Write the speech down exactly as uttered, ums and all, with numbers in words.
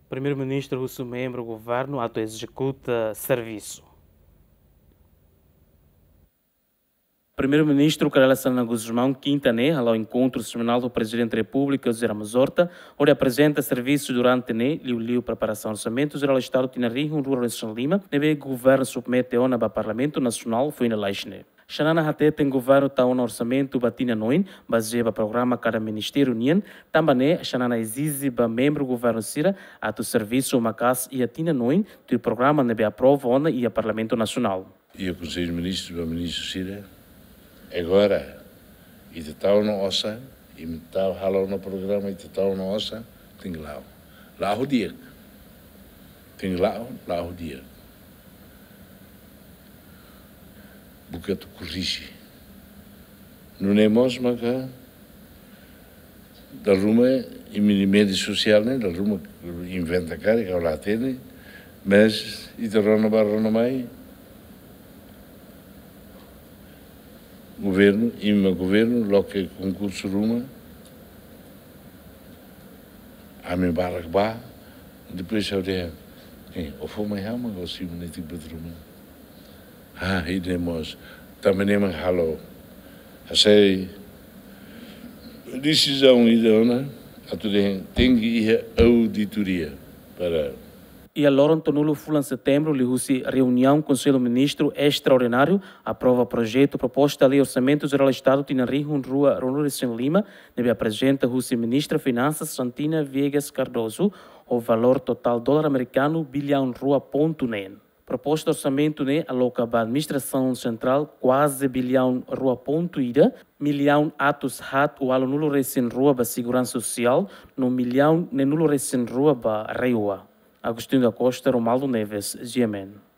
Primeiro-Ministro russo membro do governo ato executa serviço. Primeiro-Ministro Carla Sana Guzmão quinta-né, ao encontro semanal do Presidente da República, José Ramos Horta, onde apresenta serviços durante né, liu liu preparação de orçamento, geral Estado Tinari, um rural em Lima, neve governo submete ao Parlamento Nacional, foi na Leixne. Xanana Hate tem governo tá um orçamento batina noin, baseado no programa cada Ministério União, também Xanana exige para membro do governo Sira, a tu serviço macas e a tina noin, do programa neve aprova ona e a Parlamento Nacional. E o Conselho de Ministros, o Ministro Sira, agora, e de tal no ossa, e de tal halou no programa, e de tal no ossa, tem lá. Lá o dia. Tem lá, lá o dia. Porque tu corrige. Não é mais, mas que da Roma, em mídia social, né? Da Roma inventa cara, que é o lá tem, mas e de Rona Barra no meio, governo, e meu governo, logo que concurso Roma, a minha barra que vai, depois eu dei, ou foi mais alma, ou se não tipo de Roma. Ah, e temos também nem mais halo. Assim, decisão idônea, a tudo tem que ir auditoria para. E a Loron Tonulo Fulan setembro, lhe husi reunião Conselho Ministro extraordinário, aprova projeto proposta de orçamento geral do Estado Tinari, um rua Ronaldo em Lima, deve apresenta husi Ministra Finanças Santina Viegas Cardoso, o valor total dólar americano bilhão rua ponto nem. Proposta de orçamento né, aloca a administração central quase bilhão rua ponto ida, milhão atos hat o alo nulo recém rua para segurança social, no milhão ne nulo recém rua para reua. Agostinho da Costa, Romaldo Neves, G M N.